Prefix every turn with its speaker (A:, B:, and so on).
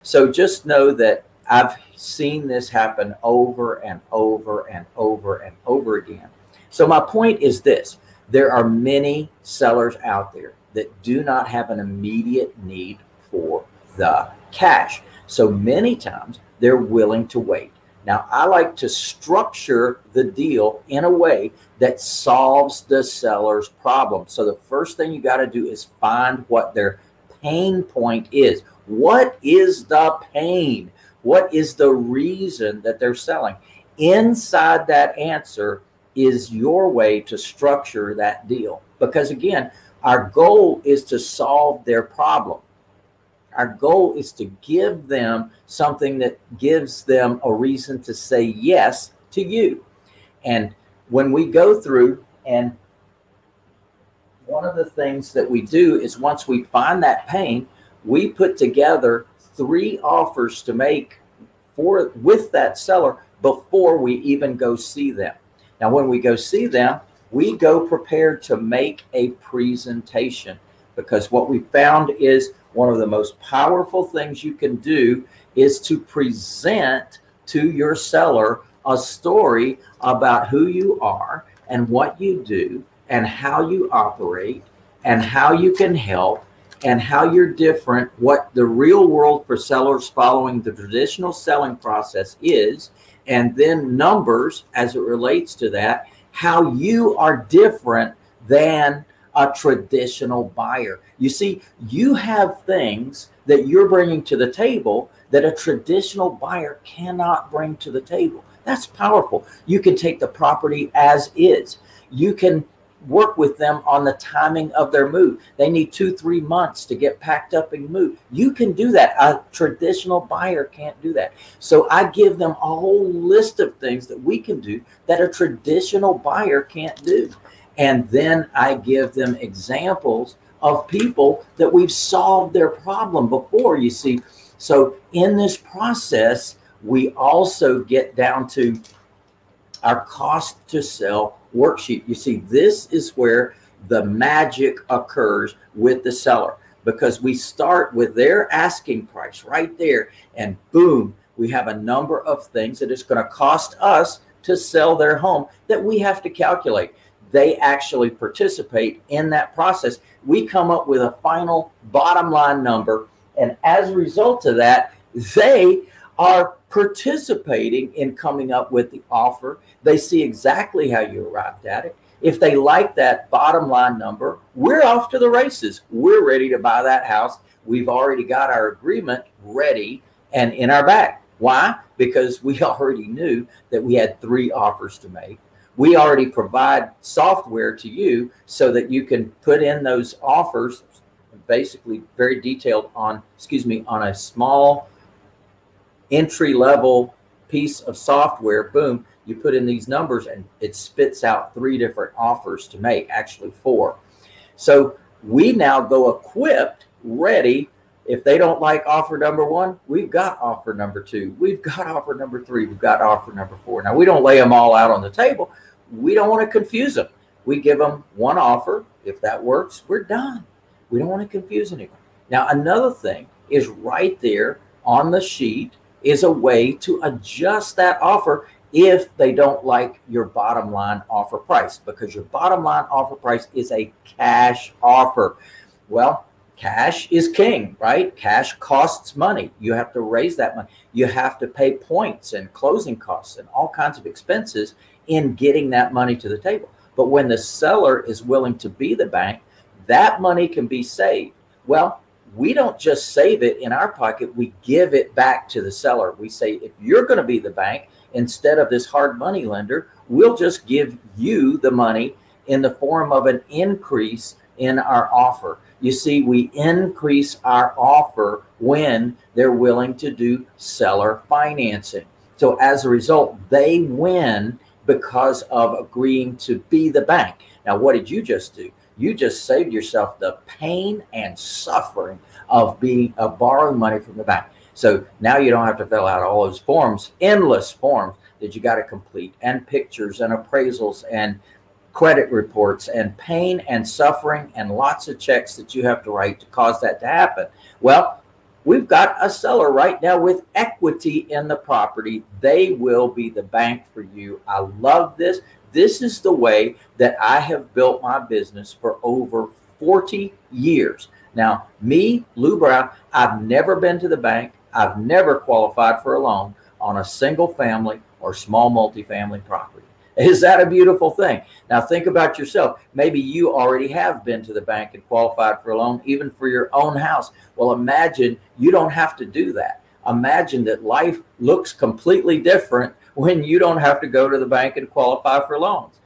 A: So just know that I've seen this happen over and over and over and over again. So my point is this: there are many sellers out there that do not have an immediate need for the cash. So many times they're willing to wait. Now, I like to structure the deal in a way that solves the seller's problem. So the first thing you got to do is find what their pain point is. What is the pain? What is the reason that they're selling? Inside that answer is your way to structure that deal. Because again, our goal is to solve their problem. Our goal is to give them something that gives them a reason to say yes to you. And when we go through, and one of the things that we do is once we find that pain, we put together 3 offers to make with that seller before we even go see them. Now, when we go see them, we go prepared to make a presentation, because what we found is one of the most powerful things you can do is to present to your seller a story about who you are and what you do and how you operate and how you can help and how you're different, what the real world for sellers following the traditional selling process is, and then numbers as it relates to that, how you are different than a traditional buyer. You see, you have things that you're bringing to the table that a traditional buyer cannot bring to the table. That's powerful. You can take the property as is. You can work with them on the timing of their move. They need 2-3 months to get packed up and move. You can do that. A traditional buyer can't do that. So I give them a whole list of things that we can do that a traditional buyer can't do. And then I give them examples of people that we've solved their problem before, you see. So in this process, we also get down to our cost to sell worksheet. You see, this is where the magic occurs with the seller, because we start with their asking price right there, and boom, we have a number of things that it's going to cost us to sell their home that we have to calculate. They actually participate in that process. We come up with a final bottom line number, and as a result of that, they are participating in coming up with the offer. They see exactly how you arrived at it. If they like that bottom line number, we're off to the races. We're ready to buy that house. We've already got our agreement ready and in our bag. Why? Because we already knew that we had 3 offers to make. We already provide software to you so that you can put in those offers, basically very detailed on a small entry level piece of software. Boom, you put in these numbers and it spits out 3 different offers to make, actually 4. So we now go equipped, ready. If they don't like offer number 1, we've got offer number 2. We've got offer number 3. We've got offer number 4. Now, we don't lay them all out on the table. We don't want to confuse them. We give them one offer. If that works, we're done. We don't want to confuse anyone. Now, another thing is right there on the sheet is a way to adjust that offer if they don't like your bottom line offer price, because your bottom line offer price is a cash offer. Well, cash is king, right? Cash costs money. You have to raise that money. You have to pay points and closing costs and all kinds of expenses in getting that money to the table. But when the seller is willing to be the bank, that money can be saved. Well, we don't just save it in our pocket. We give it back to the seller. We say, if you're going to be the bank, instead of this hard money lender, we'll just give you the money in the form of an increase in our offer. You see, we increase our offer when they're willing to do seller financing. So as a result, they win because of agreeing to be the bank. Now, what did you just do? You just saved yourself the pain and suffering of borrowing money from the bank. So now you don't have to fill out all those forms, endless forms that you got to complete, and pictures and appraisals and credit reports and pain and suffering and lots of checks that you have to write to cause that to happen. Well, We've got a seller right now with equity in the property. They will be the bank for you. I love this. This is the way that I have built my business for over 40 years. Now, me, Lou Brown, I've never been to the bank. I've never qualified for a loan on a single family or small multifamily property. Is that a beautiful thing? Now think about yourself. Maybe you already have been to the bank and qualified for a loan, even for your own house. Well, imagine you don't have to do that. Imagine that life looks completely different when you don't have to go to the bank and qualify for loans.